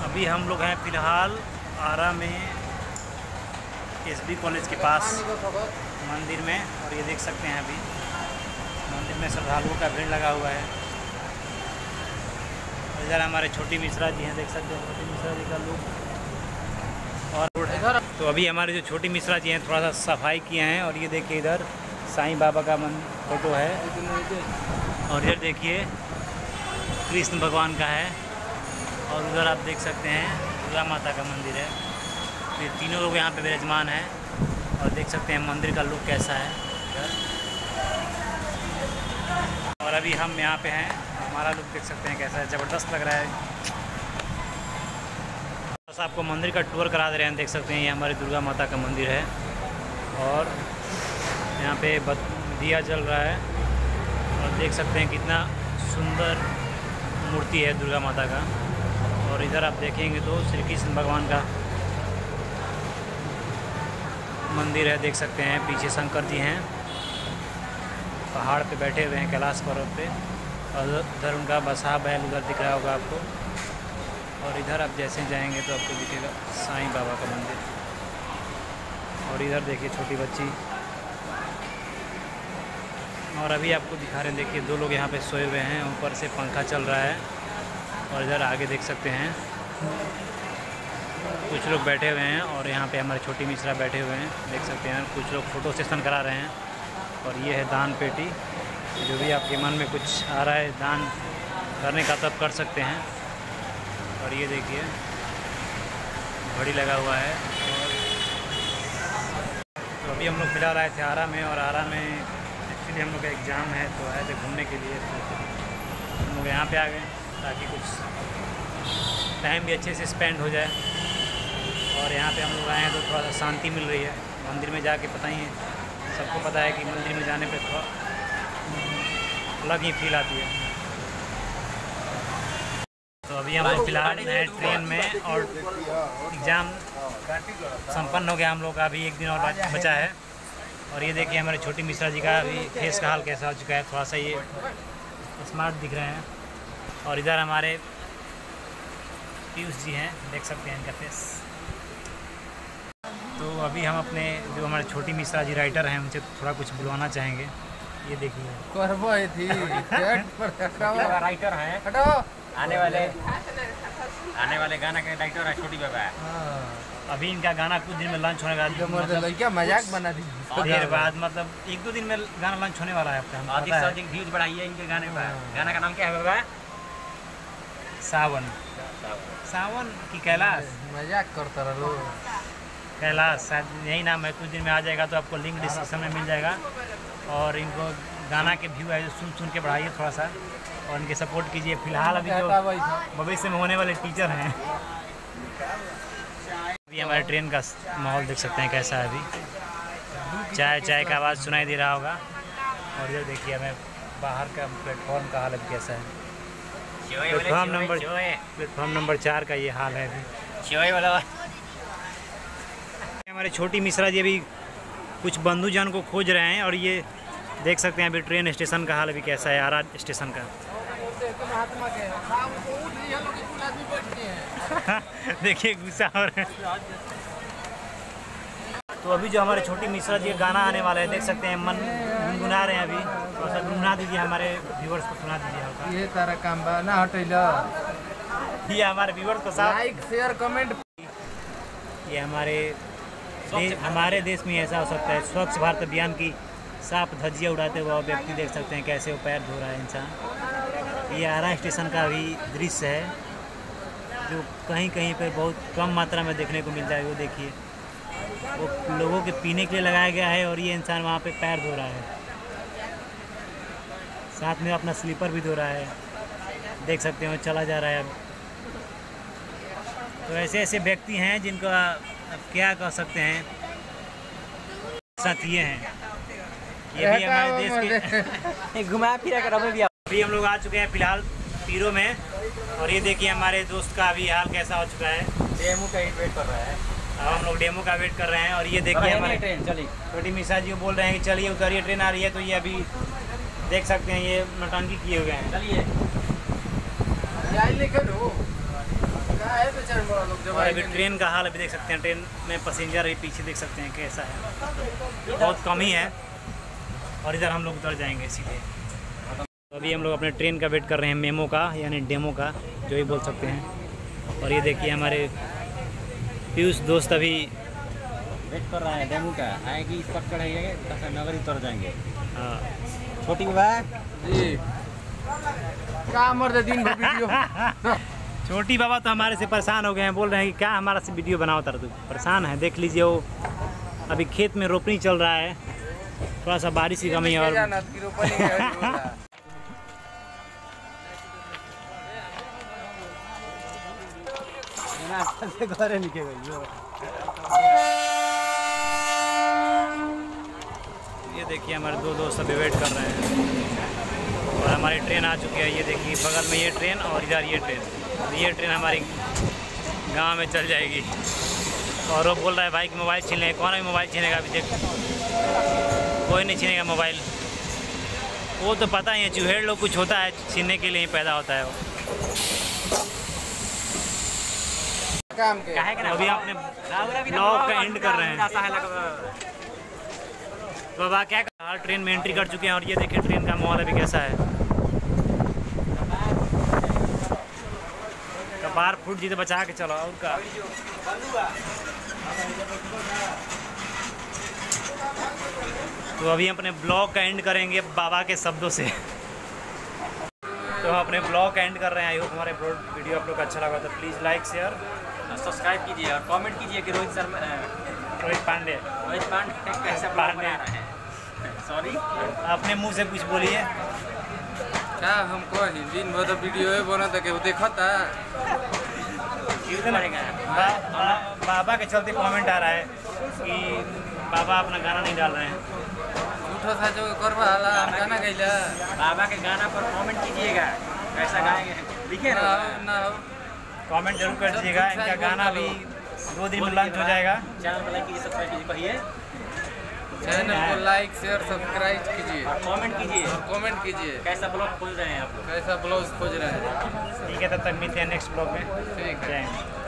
अभी हम लोग हैं फ़िलहाल आरा में एसबी कॉलेज के पास मंदिर में, और ये देख सकते हैं अभी मंदिर में श्रद्धालुओं का भीड़ लगा हुआ है। इधर हमारे छोटी मिश्रा जी हैं, देख सकते हैं छोटी मिश्रा जी का लुक। और इधर तो अभी हमारे जो छोटी मिश्रा जी हैं थोड़ा सा सफाई किए हैं, और ये देखिए इधर साईं बाबा का फोटो है, और इधर देखिए कृष्ण भगवान का है, और उधर आप देख सकते हैं दुर्गा माता का मंदिर है। तो ये तीनों लोग यहाँ पे विराजमान हैं, और देख सकते हैं मंदिर का लुक कैसा है इधर। और अभी हम यहाँ पे हैं, हमारा लुक देख सकते हैं कैसा है, ज़बरदस्त लग रहा है। बस आपको मंदिर का टूर करा दे रहे हैं, देख सकते हैं ये हमारी दुर्गा माता का मंदिर है, और यहाँ पे दिया जल रहा है, और देख सकते हैं कितना सुंदर मूर्ति है दुर्गा माता का। और इधर आप देखेंगे तो श्री कृष्ण भगवान का मंदिर है, देख सकते हैं पीछे शंकर जी हैं, पहाड़ पे बैठे हुए हैं कैलाश पर्वत पे, और उधर उनका बसा बैल उधर दिख रहा होगा आपको। और इधर आप जैसे जाएंगे तो आपको दिखेगा साईं बाबा का मंदिर, और इधर देखिए छोटी बच्ची। और अभी आपको दिखा रहे हैं, देखिए दो लोग यहाँ पे सोए हुए हैं, ऊपर से पंखा चल रहा है, और इधर आगे देख सकते हैं कुछ लोग बैठे हुए हैं, और यहाँ पे हमारे छोटी मिश्रा बैठे हुए हैं, देख सकते हैं कुछ लोग फ़ोटो सेशन करा रहे हैं। और ये है दान पेटी, जो भी आपके मन में कुछ आ रहा है दान करने का तब कर सकते हैं। और ये देखिए घड़ी लगा हुआ है। तो अभी हम लोग फिलहाल आए थे आरा में, और आरा में एक्चुअली हम लोग का एग्ज़ाम है, तो आए थे घूमने के लिए, तो हम लोग यहाँ पे आ गए ताकि कुछ टाइम भी अच्छे से स्पेंड हो जाए। और यहाँ पे हम लोग आए हैं तो थोड़ा सा शांति मिल रही है। मंदिर में जाके पता ही है, सबको पता है कि मंदिर में जाने पे थोड़ा अलग ही फील आती है। तो अभी हम लोग फिलहाल हैं ट्रेन में, और एग्ज़ाम संपन्न हो गया हम लोग का, अभी एक दिन और बचा है। और ये देखिए हमारे छोटी मिश्रा जी का अभी फेस का हाल कैसा हो चुका है, थोड़ा सा ये स्मार्ट दिख रहे हैं। और इधर हमारे पीयूष जी हैं, देख सकते हैं इनका फेस। तो अभी हम अपने जो हमारे छोटी मिश्रा जी राइटर हैं उनसे थोड़ा कुछ बुलवाना चाहेंगे। ये देखिए राइटर हैं, आने वाले गाना के राइटर है छोटी बाबा है। अभी इनका गाना कुछ दिन में लॉन्च होने वाला है, क्या मजाक बना दी देर बाद, मतलब 1-2 दिन में गाना लॉन्च होने वाला है आपका। अधिक व्यूज बढ़ाइए इनके गाने पर। गाना का नाम क्या है बाबा? सावन। सावन की कैलाश, मजाक करता रहो। कैलाश शायद यही नाम है, कुछ दिन में आ जाएगा, तो आपको लिंक डिस्क्रिप्शन में मिल जाएगा। और इनको गाना के व्यू है जो सुन के बढ़ाइए थोड़ा सा, और इनके सपोर्ट कीजिए। फिलहाल अभी जो भविष्य में होने वाले टीचर हैं। अभी हमारे ट्रेन का माहौल देख सकते हैं कैसा है, अभी चाय का आवाज़ सुनाई दे रहा होगा। और इधर देखिए हमें बाहर का प्लेटफॉर्म का हालत कैसा है, प्लेटफॉर्म नंबर 4 का ये हाल है अभी। हमारे छोटी मिश्रा जी अभी कुछ बंधुजन को खोज रहे हैं, और ये देख सकते हैं अभी ट्रेन स्टेशन का हाल अभी कैसा है, आरा स्टेशन का। देखिए गुस्सा हो रहा है। तो अभी जो हमारे छोटी मिश्रा जी का गाना आने वाला है, देख सकते हैं मन गुनगुना रहे हैं। अभी थोड़ा सा गुनगुना दीजिए, हमारे व्यूवर्स को सुना दीजिए हल्का। ये तारा काम बा ना हटेला, ये हमारे व्यूवर्स को साथ लाइक शेयर कमेंट। ये हमारे देश में ऐसा हो सकता है, स्वच्छ भारत अभियान की साफ धज्जियाँ उड़ाते हुए व्यक्ति देख सकते हैं कैसे वो पैर धो रहा है इंसान। ये आरा स्टेशन का भी दृश्य है, जो कहीं कहीं पर बहुत कम मात्रा में देखने को मिलता है। वो देखिए, वो लोगों के पीने के लिए लगाया गया है, और ये इंसान वहाँ पे पैर धो रहा है, साथ में अपना स्लीपर भी धो रहा है, देख सकते हैं वो चला जा रहा है। तो ऐसे व्यक्ति हैं जिनका अब क्या कह सकते हैं, साथ ये हैं, ये भी हमारे देश के घुमा फिरा कर हमें भी। अभी हम लोग आ चुके हैं फिलहाल पीरो में, और ये देखिए हमारे दोस्त का अभी हाल कैसा हो चुका है। डेमो का ही वेट कर रहा है, अब हम लोग डेमो का वेट कर रहे हैं। और ये देखिए हमारे ट्रेन चली, छोटी मिश्रा जी को बोल रहे हैं कि चलिए उतरिए, ट्रेन आ रही है। तो ये अभी देख सकते हैं ये नौटंकी किए हुए हैं। चलिए और अभी ट्रेन का हाल अभी देख सकते हैं, ट्रेन में पैसेंजर भी पीछे देख सकते हैं कैसा है, बहुत कम ही है। और इधर हम लोग उतर जाएंगे सीधे। तो अभी हम लोग अपने ट्रेन का वेट कर रहे हैं, मेमो का यानी डेमो का जो भी बोल सकते हैं। और ये देखिए हमारे पीयूष दोस्त अभी वेट कर रहा है डेमो का, आएगी इस पर चढ़ेंगे नगर उतर जाएंगे। हाँ छोटी बाबा जी क्या मर दिन भर वीडियो छोटी बाबा तो हमारे से परेशान हो गए हैं, बोल रहे हैं कि क्या हमारा से वीडियो बनाओ तर, तू परेशान है। देख लीजिए वो अभी खेत में रोपनी चल रहा है, थोड़ा सा बारिश की कमी है। और ये देखिए हमारे दो दोस्त अभी वेट कर रहे हैं और हमारी ट्रेन आ चुकी है। ये देखिए बगल में ये ट्रेन और इधर ये ट्रेन, ये ट्रेन हमारी गांव में चल जाएगी। और वो बोल रहा है भाई कि मोबाइल छीन लें, कौन भी मोबाइल छीनेगा? अभी देख कोई नहीं छीनेगा मोबाइल, वो तो पता ही है चूहेड़ लोग कुछ होता है छीनने के लिए ही पैदा होता है वो। अभी आपने ब्लॉग का एंड कर रहे हैं। तो अब क्या कर, ट्रेन में एंट्री कर चुके हैं और ये देखिए ट्रेन का माहौल अभी कैसा है। कपार फूट जी तो बचा के चलो और का। तो अभी अपने ब्लॉग का एंड करेंगे बाबा के शब्दों से। तो हम अपने ब्लॉग का एंड कर रहे हैं। आई होप हमारे वीडियो आप लोग को अच्छा लगा तो प्लीज़ लाइक शेयर सब्सक्राइब कीजिए और कमेंट कीजिए कि रोहित पांडे कैसा पांडे सॉरी अपने मुंह से कुछ बोलिए। क्या हमको हिंदी में तो वीडियो है बना था, देखा था बाबा के चलते कमेंट आ रहा है कि बाबा अपना गाना नहीं डाल रहे हैं। झूठा था जो करवा वाला गाना गैला। बाबा के गाना पर कमेंट कीजिएगा कैसा गाएंगे, लिखिए ना कमेंट जरूर कर दीजिएगा। इनका गाना भी 2 दिन में लॉन्च हो जाएगा। चैनल को लाइक कीजिए, सब्सक्राइब कीजिए, कहिए चैनल को लाइक शेयर सब्सक्राइब कीजिए और कमेंट कीजिए कैसा ब्लॉग खोज रहे हैं आप लोग, कैसा ब्लाउज खोज रहे हैं। ठीक है, तब तक मिलते हैं नेक्स्ट ब्लॉग में। ठीक है।